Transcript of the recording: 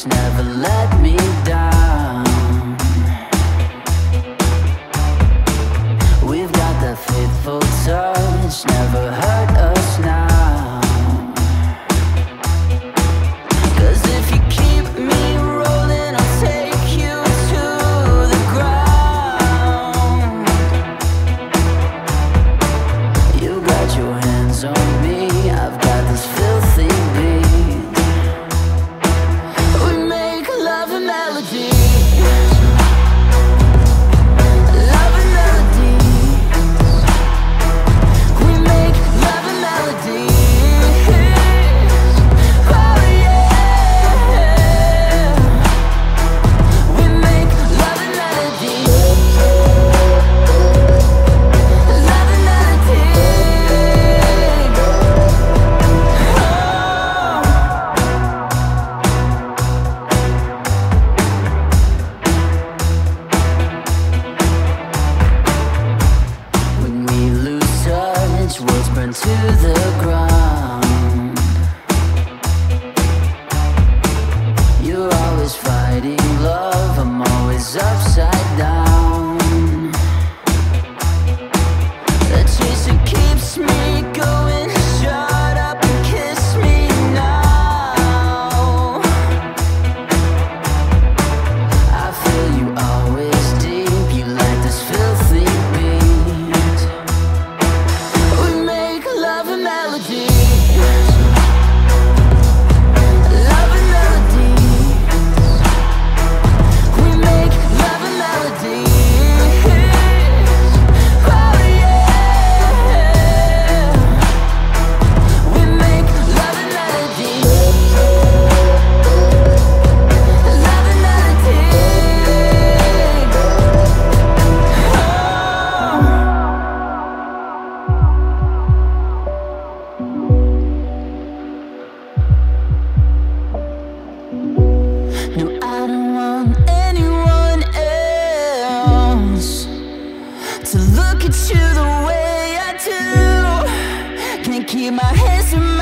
touch never let me down. We've got that faithful touch, never hurt us now. 'Cause if you keep me rolling, I'll take you to the ground. You got your hands on me, I've got this filthy beat. We make love a melody. Love a melody. We make love a melody. Oh yeah. We make love a melody. Love a melody. When we lose touch, words burn to the ground. You're always fighting love, I'm always upside down. The chaser keeps me going, shut up and kiss me now. I feel you always deep, you like this filthy beat. We make love a melody. Love a melody. We make love a melody. Oh yeah. We make love a melody. Love a melody. No, I don't want anyone else to look at you the way I do. Can't keep my hands in